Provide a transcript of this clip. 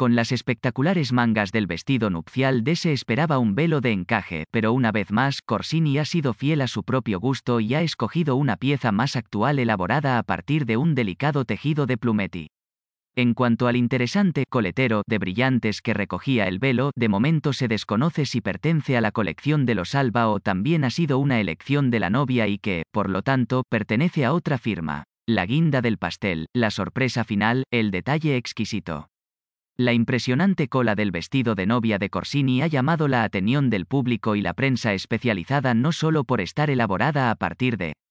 Con las espectaculares mangas del vestido nupcial se esperaba un velo de encaje, pero una vez más, Corsini ha sido fiel a su propio gusto y ha escogido una pieza más actual elaborada a partir de un delicado tejido de plumetti. En cuanto al interesante coletero de brillantes que recogía el velo, de momento se desconoce si pertenece a la colección de los Alba o también ha sido una elección de la novia y que, por lo tanto, pertenece a otra firma. La guinda del pastel, la sorpresa final, el detalle exquisito. La impresionante cola del vestido de novia de Corsini ha llamado la atención del público y la prensa especializada no solo por estar elaborada a partir de